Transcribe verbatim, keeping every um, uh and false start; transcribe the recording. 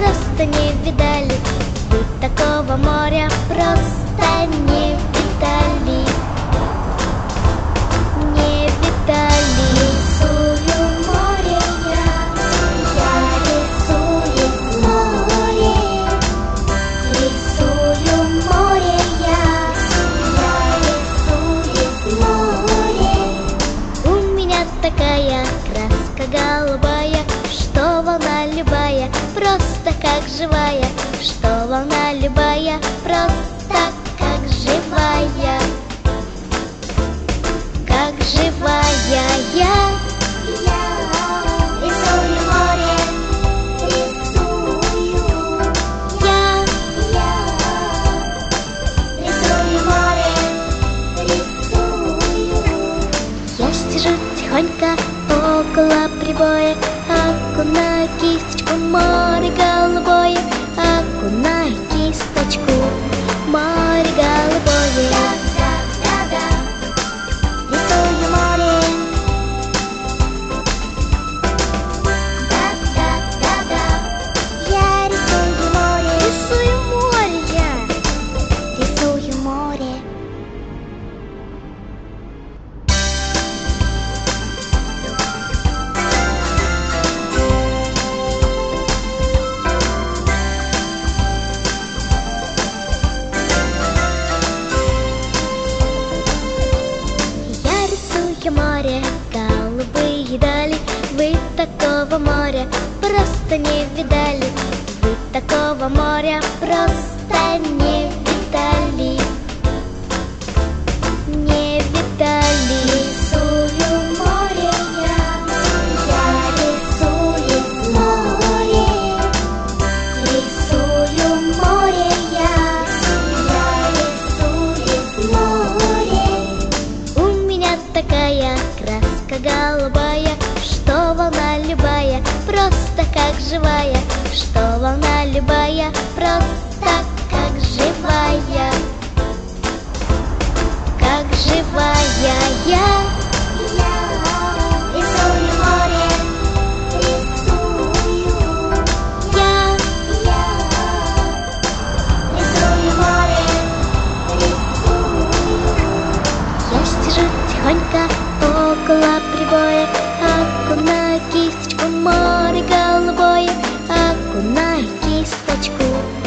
просто не видали. Вы такого моря просто не видали. Не видали. Рисую море я, я рисую море. Рисую море я, я рисую море. У меня такая краска голубая, что волна любая просто как живая, что волна любая просто как живая, как живая я. Я рисую море, рисую я, я рисую море, рисую. Я сижу тихонько около прибоя, окунаю кисточку в море голубое, окунаю кисточку в море голубое. Да-да-да-да, рисую море. Да-да-да-да, я рисую море. Рисую море я, рисую море. Море, голубые дали, вы такого моря просто не видали. Вы такого моря просто не видали. Не видали. Рисую море я, я рисую море. Рисую море я, я рисую море. У меня такая краска голубая, что волна любая просто как живая, что волна любая просто как живая, как живая я. Я рисую море, рисую я, я рисую море, рисую. Я сижу тихонько около прибоя, окунаю кисточку в море голубое, окунаю кисточку